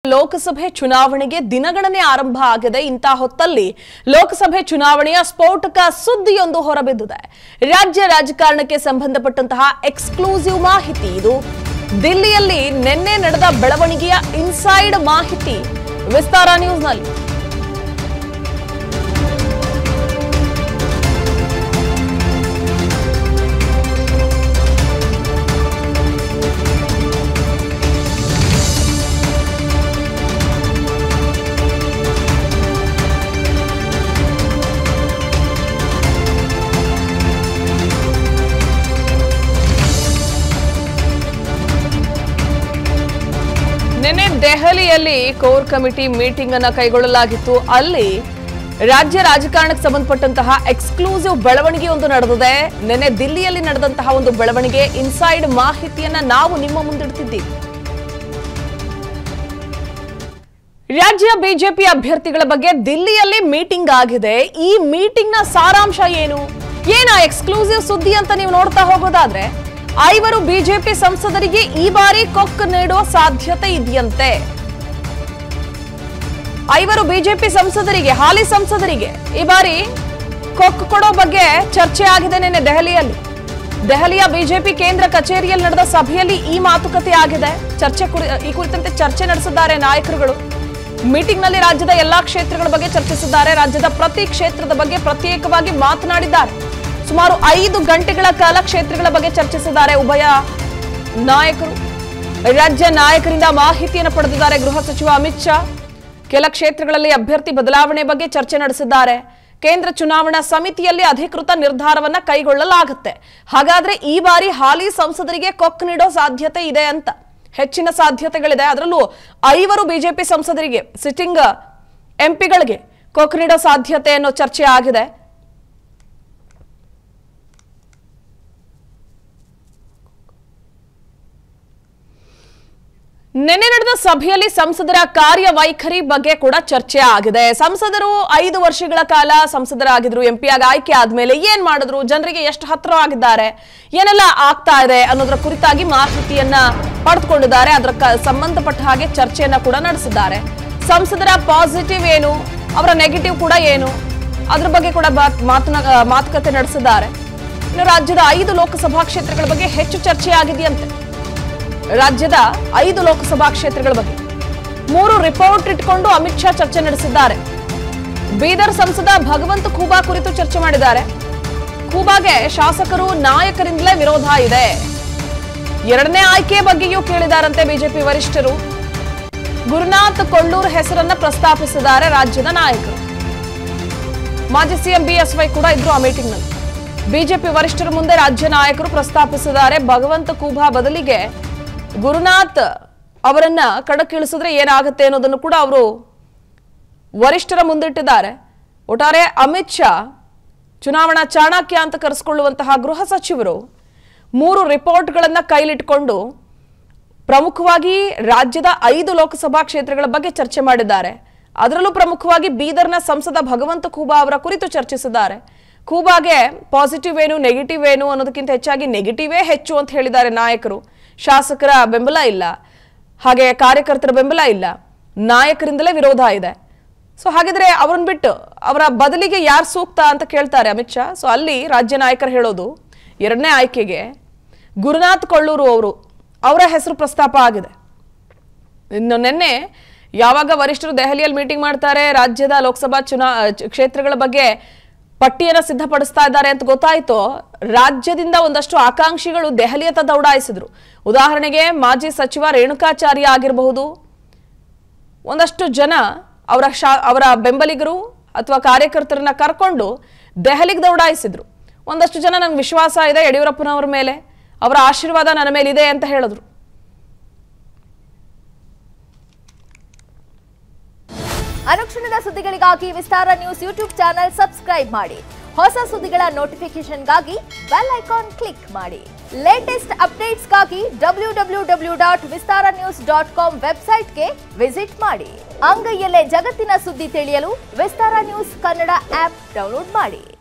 ಲೋಕಸಭೆ ಚುನಾವಣೆಗೆ ದಿನಗಣನೆ ಆರಂಭ ಆಗಿದೆ. ಇಂತಹ ಹೊತ್ತಲ್ಲಿ ಲೋಕಸಭೆ ಚುನಾವಣೆಯ ಸ್ಫೋಟಕ ಸುದ್ದಿಯೊಂದು ಹೊರಬಿದ್ದಿದೆ. ರಾಜ್ಯ ರಾಜಕಾರಣಕ್ಕೆ ಸಂಬಂಧಪಟ್ಟಂತಹ ಎಕ್ಸ್ಕ್ಲೂಸಿವ್ ಮಾಹಿತಿ ಇದು. ದಿಲ್ಲಿಯಲ್ಲಿ ನಿನ್ನೆ ನಡೆದ ಬೆಳವಣಿಗೆಯ ಇನ್ಸೈಡ್ ಮಾಹಿತಿ ವಿಸ್ತಾರ ನ್ಯೂಸ್ನಲ್ಲಿ. ನಿನ್ನೆ ದೆಹಲಿಯಲ್ಲಿ ಕೋರ್ ಕಮಿಟಿ ಮೀಟಿಂಗ್ ಅನ್ನು ಕೈಗೊಳ್ಳಲಾಗಿತ್ತು. ಅಲ್ಲಿ ರಾಜ್ಯ ರಾಜಕಾರಣಕ್ಕೆ ಸಂಬಂಧಪಟ್ಟಂತಹ ಎಕ್ಸ್ಕ್ಲೂಸಿವ್ ಬೆಳವಣಿಗೆ ಒಂದು ನಡೆದಿದೆ. ನಿನ್ನೆ ದಿಲ್ಲಿಯಲ್ಲಿ ನಡೆದಂತಹ ಒಂದು ಬೆಳವಣಿಗೆ ಇನ್ಸೈಡ್ ಮಾಹಿತಿಯನ್ನ ನಾವು ನಿಮ್ಮ ಮುಂದಿಡ್ತಿದ್ದೀವಿ. ರಾಜ್ಯ ಬಿಜೆಪಿ ಅಭ್ಯರ್ಥಿಗಳ ಬಗ್ಗೆ ದಿಲ್ಲಿಯಲ್ಲಿ ಮೀಟಿಂಗ್ ಆಗಿದೆ. ಈ ಮೀಟಿಂಗ್ ನ ಸಾರಾಂಶ ಏನು, ಎಕ್ಸ್ಕ್ಲೂಸಿವ್ ಸುದ್ದಿ ಅಂತ ನೀವು ನೋಡ್ತಾ ಹೋಗೋದಾದ್ರೆ, 5 ಬಿಜೆಪಿ ಸಂಸದರಿಗೆ ಈ ಬಾರಿ ಕೊಕ್ ನೀಡುವ ಸಾಧ್ಯತೆ ಇದೆಯಂತೆ. 5 ಬಿಜೆಪಿ ಸಂಸದರಿಗೆ, ಹಾಲಿ ಸಂಸದರಿಗೆ ಈ ಬಾರಿ ಕೊಕ್ ಕೊಡೋ ಬಗ್ಗೆ ಚರ್ಚೆ ಆಗಿದೆ. ನಿನ್ನೆ ದೆಹಲಿಯ ಬಿಜೆಪಿ ಕೇಂದ್ರ ಕಚೇರಿಯಲ್ಲಿ ನಡೆದ ಸಭೆಯಲ್ಲಿ ಈ ಮಾತುಕತೆ ಆಗಿದೆ. ಈ ಕುರಿತಂತೆ ಚರ್ಚೆ ನಡೆಸಿದ್ದಾರೆ ನಾಯಕರುಗಳು. ಮೀಟಿಂಗ್ ನಲ್ಲಿ ರಾಜ್ಯದ ಎಲ್ಲಾ ಕ್ಷೇತ್ರಗಳ ಬಗ್ಗೆ ಚರ್ಚಿಸಿದ್ದಾರೆ. ರಾಜ್ಯದ ಪ್ರತಿ ಕ್ಷೇತ್ರದ ಬಗ್ಗೆ ಪ್ರತ್ಯೇಕವಾಗಿ ಮಾತನಾಡಿದ್ದಾರೆ. ಸುಮಾರು 5 ಗಂಟೆಗಳ ಕಾಲ ಕ್ಷೇತ್ರಗಳ ಬಗ್ಗೆ ಚರ್ಚಿಸಿದ್ದಾರೆ ಉಭಯ ನಾಯಕರು. ರಾಜ್ಯ ನಾಯಕರಿಂದ ಮಾಹಿತಿಯನ್ನು ಪಡೆದಿದ್ದಾರೆ ಗೃಹ ಸಚಿವ ಅಮಿತ್ ಶಾ. ಕೆಲ ಕ್ಷೇತ್ರಗಳಲ್ಲಿ ಅಭ್ಯರ್ಥಿ ಬದಲಾವಣೆ ಬಗ್ಗೆ ಚರ್ಚೆ ನಡೆಸಿದ್ದಾರೆ. ಕೇಂದ್ರ ಚುನಾವಣಾ ಸಮಿತಿಯಲ್ಲಿ ಅಧಿಕೃತ ನಿರ್ಧಾರವನ್ನ ಕೈಗೊಳ್ಳಲಾಗುತ್ತೆ. ಹಾಗಾದ್ರೆ ಈ ಬಾರಿ ಹಾಲಿ ಸಂಸದರಿಗೆ ಕೊಕ್ ನೀಡೋ ಸಾಧ್ಯತೆ ಇದೆ ಅಂತ, ಹೆಚ್ಚಿನ ಸಾಧ್ಯತೆಗಳಿದೆ. ಅದರಲ್ಲೂ 5 ಬಿಜೆಪಿ ಸಂಸದರಿಗೆ, ಸಿಟ್ಟಿಂಗ್ ಎಂಪಿಗಳಿಗೆ ಕೊಕ್ ನೀಡೋ ಸಾಧ್ಯತೆ ಅನ್ನೋ ಚರ್ಚೆ ಆಗಿದೆ. ನಿನ್ನೆ ನಡೆದ ಸಭೆಯಲ್ಲಿ ಸಂಸದರ ಕಾರ್ಯವೈಖರಿ ಬಗ್ಗೆ ಕೂಡ ಚರ್ಚೆ ಆಗಿದೆ. ಸಂಸದರು 5 ವರ್ಷಗಳ ಕಾಲ ಸಂಸದರಾಗಿದ್ರು, ಎಂಪಿಯಾಗಿ ಆಯ್ಕೆ ಆದ್ಮೇಲೆ ಏನ್ ಮಾಡಿದ್ರು, ಜನರಿಗೆ ಎಷ್ಟು ಹತ್ತಿರವಾಗಿದ್ದಾರೆ, ಏನೆಲ್ಲ ಆಗ್ತಾ ಇದೆ ಅನ್ನೋದರ ಕುರಿತಾಗಿ ಮಾಹಿತಿಯನ್ನ ಪಡೆದುಕೊಂಡಿದ್ದಾರೆ. ಅದರ ಸಂಬಂಧಪಟ್ಟ ಹಾಗೆ ಚರ್ಚೆಯನ್ನ ಕೂಡ ನಡೆಸಿದ್ದಾರೆ. ಸಂಸದರ ಪಾಸಿಟಿವ್ ಏನು, ಅವರ ನೆಗೆಟಿವ್ ಕೂಡ ಏನು, ಅದ್ರ ಬಗ್ಗೆ ಕೂಡ ಮಾತುಕತೆ ನಡೆಸಿದ್ದಾರೆ. ಇನ್ನು ರಾಜ್ಯದ 5 ಲೋಕಸಭಾ ಕ್ಷೇತ್ರಗಳ ಬಗ್ಗೆ ಹೆಚ್ಚು ಚರ್ಚೆ ಆಗಿದೆಯಂತೆ. ರಾಜ್ಯದ 5 ಲೋಕಸಭಾ ಕ್ಷೇತ್ರಗಳ ಬಗ್ಗೆ 3 ರಿಪೋರ್ಟ್ ಇಟ್ಕೊಂಡು ಅಮಿತ್ ಶಾ ಚರ್ಚೆ ನಡೆಸಿದ್ದಾರೆ. ಬೀದರ್ ಸಂಸದ ಭಗವಂತ ಖೂಬಾ ಕುರಿತು ಚರ್ಚೆ ಮಾಡಿದ್ದಾರೆ. ಖೂಬಾಗೆ ಶಾಸಕರು ನಾಯಕರಿಂದಲೇ ವಿರೋಧ ಇದೆ. 2ನೇ ಆಯ್ಕೆ ಬಗ್ಗೆಯೂ ಕೇಳಿದಾರಂತೆ ಬಿಜೆಪಿ ವರಿಷ್ಠರು. ಗುರುನಾಥ್ ಕೊಳ್ಳೂರ್ ಹೆಸರನ್ನ ಪ್ರಸ್ತಾಪಿಸಿದ್ದಾರೆ ರಾಜ್ಯದ ನಾಯಕರು. ಮಾಜಿ ಸಿಎಂ ಬಿಎಸ್ವೈ ಕೂಡ ಇದ್ರು ಆ ಮೀಟಿಂಗ್ ನಲ್ಲಿ. ಬಿಜೆಪಿ ವರಿಷ್ಠರ ಮುಂದೆ ರಾಜ್ಯ ನಾಯಕರು ಪ್ರಸ್ತಾಪಿಸಿದ್ದಾರೆ. ಭಗವಂತ ಖೂಬಾ ಬದಲಿಗೆ ಗುರುನಾಥ್ ಅವರನ್ನ ಕಣಕ್ಕಿಳಿಸಿದ್ರೆ ಏನಾಗುತ್ತೆ ಅನ್ನೋದನ್ನು ಕೂಡ ಅವರು ವರಿಷ್ಠರ ಮುಂದಿಟ್ಟಿದ್ದಾರೆ. ಒಟ್ಟಾರೆ ಅಮಿತ್ ಶಾ ಚುನಾವಣಾ ಚಾಣಕ್ಯ ಅಂತ ಕರೆಸಿಕೊಳ್ಳುವಂತಹ ಗೃಹ ಸಚಿವರು 3 ರಿಪೋರ್ಟ್ಗಳನ್ನ ಕೈಲಿಟ್ಕೊಂಡು ಪ್ರಮುಖವಾಗಿ ರಾಜ್ಯದ 5 ಲೋಕಸಭಾ ಕ್ಷೇತ್ರಗಳ ಬಗ್ಗೆ ಚರ್ಚೆ ಮಾಡಿದ್ದಾರೆ. ಅದರಲ್ಲೂ ಪ್ರಮುಖವಾಗಿ ಬೀದರ್ನ ಸಂಸದ ಭಗವಂತ ಖೂಬಾ ಅವರ ಕುರಿತು ಚರ್ಚಿಸಿದ್ದಾರೆ. ಖೂಬಾಗೆ ಪಾಸಿಟಿವ್ ಏನು, ನೆಗೆಟಿವ್ ಏನು ಅನ್ನೋದಕ್ಕಿಂತ ಹೆಚ್ಚಾಗಿ ನೆಗೆಟಿವೇ ಹೆಚ್ಚು ಅಂತ ಹೇಳಿದ್ದಾರೆ ನಾಯಕರು. ಶಾಸಕರ ಬೆಂಬಲ ಇಲ್ಲ, ಹಾಗೆ ಕಾರ್ಯಕರ್ತರ ಬೆಂಬಲ ಇಲ್ಲ, ನಾಯಕರಿಂದಲೇ ವಿರೋಧ ಇದೆ. ಸೊ ಹಾಗಿದ್ರೆ ಅವ್ರನ್ನ ಬಿಟ್ಟು ಅವರ ಬದಲಿಗೆ ಯಾರು ಸೂಕ್ತ ಅಂತ ಕೇಳ್ತಾರೆ ಅಮಿತ್ ಶಾ. ಸೊ ಅಲ್ಲಿ ರಾಜ್ಯ ನಾಯಕರು ಹೇಳೋದು 2ನೇ ಆಯ್ಕೆಗೆ ಗುರುನಾಥ್ ಕೊಳ್ಳೂರು ಅವರ ಹೆಸರು ಪ್ರಸ್ತಾಪ ಆಗಿದೆ. ಇನ್ನು ನಿನ್ನೆ ಯಾವಾಗ ವರಿಷ್ಠರು ದೆಹಲಿಯಲ್ಲಿ ಮೀಟಿಂಗ್ ಮಾಡ್ತಾರೆ, ರಾಜ್ಯದ ಲೋಕಸಭಾ ಕ್ಷೇತ್ರಗಳ ಬಗ್ಗೆ ಪಟ್ಟಿಯನ್ನು ಸಿದ್ಧಪಡಿಸ್ತಾ ಇದ್ದಾರೆ ಅಂತ ಗೊತ್ತಾಯ್ತು, ರಾಜ್ಯದಿಂದ ಒಂದಷ್ಟು ಆಕಾಂಕ್ಷಿಗಳು ದೆಹಲಿಯತ್ತ ದೌಡಾಯಿಸಿದ್ರು. ಉದಾಹರಣೆಗೆ ಮಾಜಿ ಸಚಿವ ರೇಣುಕಾಚಾರ್ಯ ಆಗಿರಬಹುದು, ಒಂದಷ್ಟು ಜನ ಅವರ ಬೆಂಬಲಿಗರು ಅಥವಾ ಕಾರ್ಯಕರ್ತರನ್ನ ಕರ್ಕೊಂಡು ದೆಹಲಿಗೆ ದೌಡಾಯಿಸಿದ್ರು. ಒಂದಷ್ಟು ಜನ ನಂಗೆ ವಿಶ್ವಾಸ ಇದೆ ಯಡಿಯೂರಪ್ಪನವರ ಮೇಲೆ, ಅವರ ಆಶೀರ್ವಾದ ನನ್ನ ಮೇಲಿದೆ ಅಂತ ಹೇಳಿದ್ರು. ಅನುಕ್ಷಣದ ಸುದ್ದಿಗಳಿಗಾಗಿ Vistara news YouTube channel subscribe ಮಾಡಿ. ಹೊಸ ಸುದ್ದಿಗಳ ನೋಟಿಫಿಕೇಶನ್ಗಾಗಿ ಬೆಲ್ ಐಕಾನ್ ಕ್ಲಿಕ್ ಮಾಡಿ. ಲೇಟೆಸ್ಟ್ ಅಪ್ಡೇಟ್ಸ್ಗಾಗಿ www.vistaranews.com ವೆಬ್ಸೈಟ್ಗೆ ವಿಸಿಟ್ ಮಾಡಿ. ಅಂಗೈಯಲ್ಲೇ ಜಗತ್ತಿನ ಸುದ್ದಿ ತಿಳಿಯಲು Vistara news Kannada app download ಮಾಡಿ.